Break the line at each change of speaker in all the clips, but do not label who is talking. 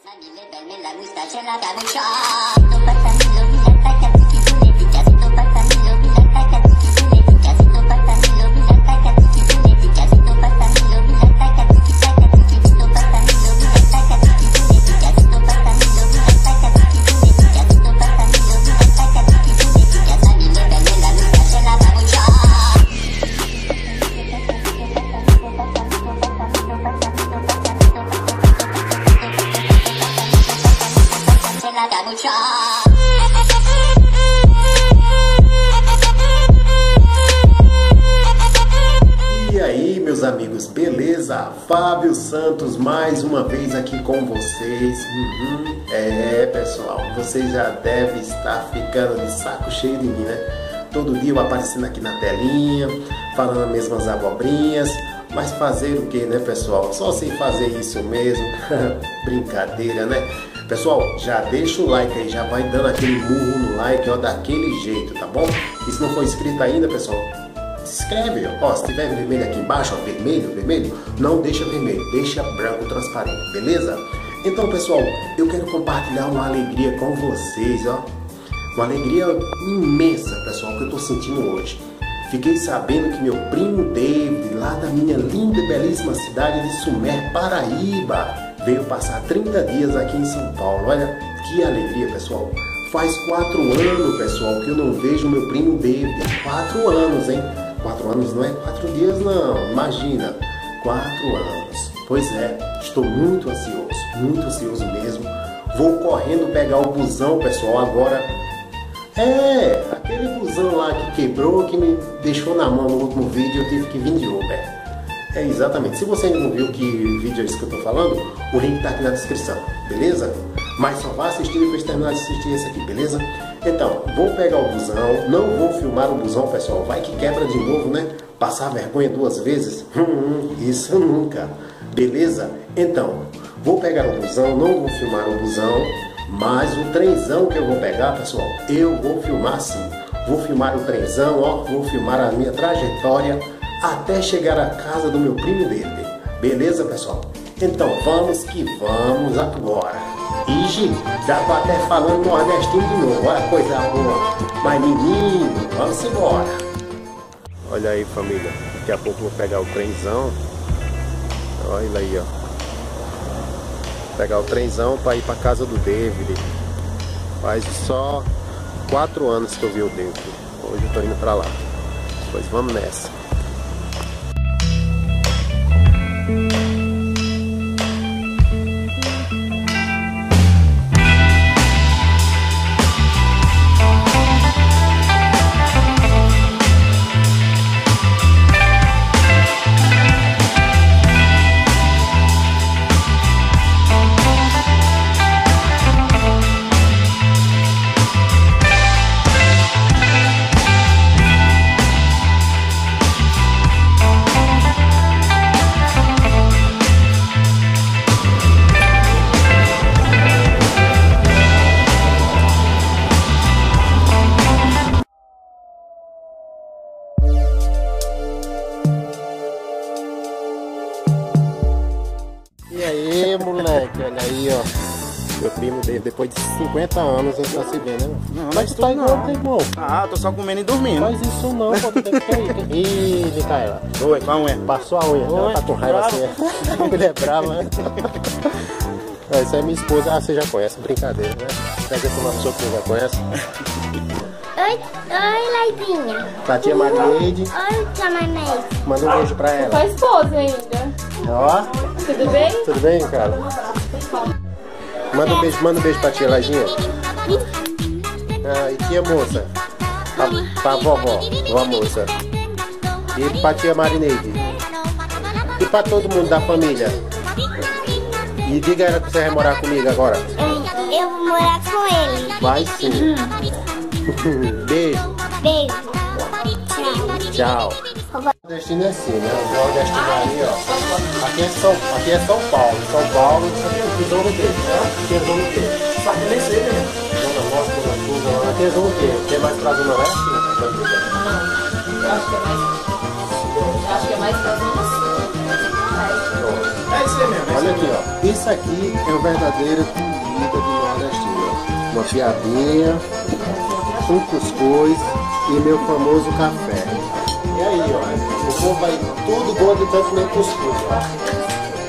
E aí, meus amigos, beleza? Fábio Santos mais uma vez aqui com vocês. Pessoal, vocês já devem estar ficando de saco cheio de mim, né? Todo dia eu aparecendo aqui na telinha, falando as mesmas abobrinhas. Mas fazer o que, né, pessoal? Só sem fazer isso mesmo. Brincadeira, né? Pessoal, já deixa o like aí, já vai dando aquele murro no like, ó, daquele jeito, tá bom? E se não for inscrito ainda, pessoal, se inscreve, ó. Se tiver vermelho aqui embaixo, ó, vermelho, não deixa vermelho, deixa branco transparente, beleza? Então, pessoal, eu quero compartilhar uma alegria com vocês, ó. Uma alegria imensa, pessoal, que eu tô sentindo hoje. Fiquei sabendo que meu primo David, lá da minha linda e belíssima cidade de Sumé, Paraíba, veio passar 30 dias aqui em São Paulo. Olha que alegria, pessoal. Faz 4 anos, pessoal, que eu não vejo meu primo David. 4 anos, hein? 4 anos não é 4 dias, não. Imagina, 4 anos. Pois é, estou muito ansioso mesmo. Vou correndo pegar o busão, pessoal, agora. Aquele busão lá que quebrou, que me deixou na mão no último vídeo, eu tive que vir de Uber. Exatamente. Se você ainda não viu que vídeo é esse que eu tô falando, o link tá aqui na descrição, beleza? Mas só vá assistir depois de terminar de assistir esse aqui, beleza? Então, vou pegar o busão, não vou filmar o busão, pessoal, vai que quebra de novo, né? Passar vergonha 2 vezes? Isso nunca, beleza? Então, vou pegar o busão, não vou filmar o busão, mas o trenzão que eu vou pegar, pessoal, eu vou filmar sim. Vou filmar o trenzão, ó, vou filmar a minha trajetória até chegar à casa do meu primo David. Beleza, pessoal? Então vamos que vamos agora. Ixi, já tô até falando nordestino de novo. Olha coisa boa. Mas menino, vamos embora. Olha aí, família. Daqui a pouco eu vou pegar o trenzão. Olha aí, ó. Pegar o trenzão para ir para casa do David. Faz só 4 anos que eu vi o David. Hoje eu tô indo para lá. Pois vamos nessa. E aí, moleque, olha aí, ó. Meu primo dele, depois de 50 anos, a gente tá se vendo, né?
Não,
mas tu tá igual, irmão.
Ah, tô só comendo e dormindo.
Faz isso não, pô, tu tem que ir. Ih, Micaela.
Oi, com a unha.
Passou a unha, ela tá com raiva assim. A mulher é brava, né? Essa é minha esposa, você já conhece, brincadeira, né? Pega essa uma pessoa que você já conhece.
Oi, Leizinha.
Pra tia Marleide.
Oi, tia Marleide.
Manda um beijo pra ela.
Com a esposa ainda.
Ó.
Tudo bem?
Tudo bem, cara? Manda um beijo pra tia Lajinha. Ah, e tia moça. Pra vovó moça. E pra tia Marineide. E pra todo mundo da família. E diga a ela que você vai morar comigo agora.
Eu vou morar com ele.
Vai sim. Beijo.
Beijo.
Tchau. O nordestino é assim, né? O nordestino ali, ó. Aqui é São Paulo. São Paulo, aqui é Zona 3, né? Aqui é Zona 3.
Sabe nem sei, né?
Zona Norte, Zona Sul, Zona... Aqui é Zona 3. Aqui é mais pra Zona Leste?
Não. Eu acho que é mais pra Zona Sul.
É isso aí mesmo. Olha aqui, ó. Isso aqui é o verdadeiro comida do nordestino. Uma piadinha, um cuscuz e meu famoso café. E aí, ó. O povo vai tudo bom de tanto nem cuscuz, ó.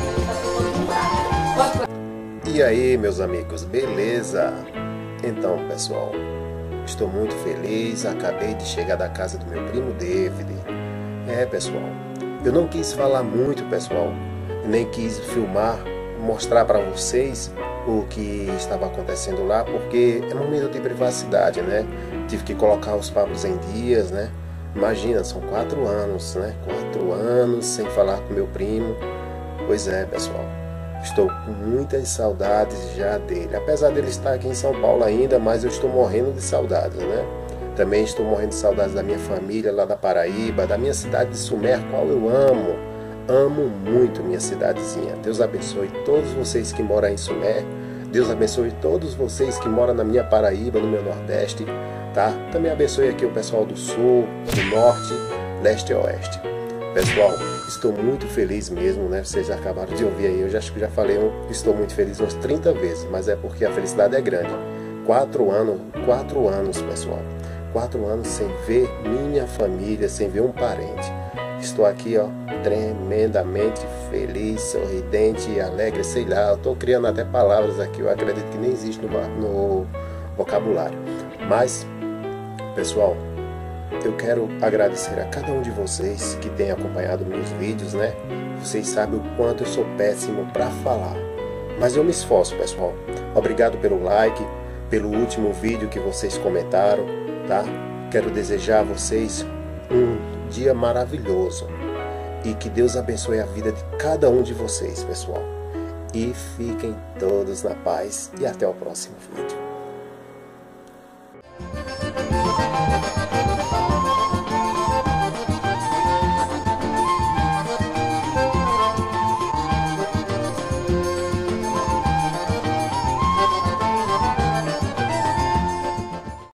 E aí, meus amigos, beleza? Então, pessoal, estou muito feliz. Acabei de chegar da casa do meu primo David. Pessoal, eu não quis falar muito, pessoal, nem quis filmar, mostrar para vocês o que estava acontecendo lá, porque é um momento de privacidade, né? Tive que colocar os papos em dias, né? Imagina, são 4 anos, né? 4 anos sem falar com meu primo. Pois é, pessoal. Estou com muitas saudades já dele. Apesar dele estar aqui em São Paulo ainda, mas eu estou morrendo de saudades, né? Também estou morrendo de saudades da minha família lá da Paraíba, da minha cidade de Sumé, qual eu amo. Amo muito minha cidadezinha. Deus abençoe todos vocês que moram em Sumé. Deus abençoe todos vocês que moram na minha Paraíba, no meu Nordeste, tá? Também abençoe aqui o pessoal do Sul, do Norte, Leste e Oeste. Pessoal, estou muito feliz mesmo, né? Vocês acabaram de ouvir aí, eu acho que já falei, estou muito feliz umas 30 vezes, mas é porque a felicidade é grande. 4 anos, pessoal. 4 anos sem ver minha família, sem ver um parente. Estou aqui, ó, tremendamente feliz, sorridente e alegre, sei lá, eu estou criando até palavras aqui, eu acredito que nem existe no vocabulário. Mas, pessoal, eu quero agradecer a cada um de vocês que tem acompanhado meus vídeos, né? Vocês sabem o quanto eu sou péssimo para falar, mas eu me esforço, pessoal. Obrigado pelo like, pelo último vídeo que vocês comentaram, tá? Quero desejar a vocês um dia maravilhoso e que Deus abençoe a vida de cada um de vocês, pessoal. E fiquem todos na paz e até o próximo vídeo.